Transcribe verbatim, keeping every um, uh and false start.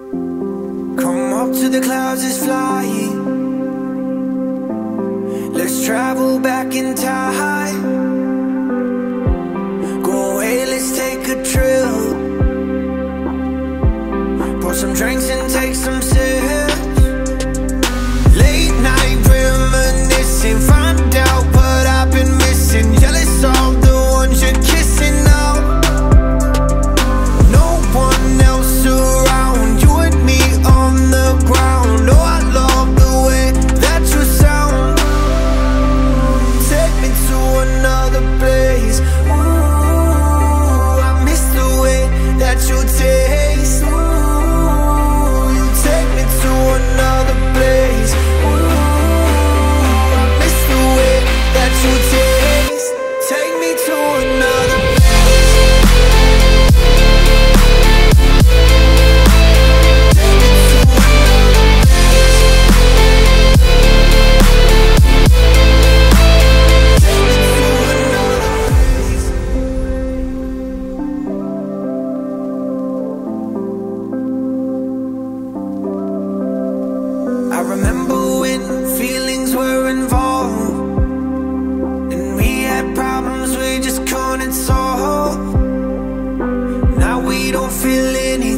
Come up to the clouds, it's flying. Let's travel back in time. Go away, let's take a trip. Pour some drinks and take some sips. Late night reminiscing. Find out what I've been missing. Jealous of the ones you're kissing now. No one else around. You and me on the ground. Oh, I love the way that you sound. Take me to another place. Ooh, I miss the way that you taste. Ooh, you take me to another place. Ooh, I miss the way that you taste. Take me to another place. I remember when feelings were involved, and we had problems we just couldn't solve. Now we don't feel anything.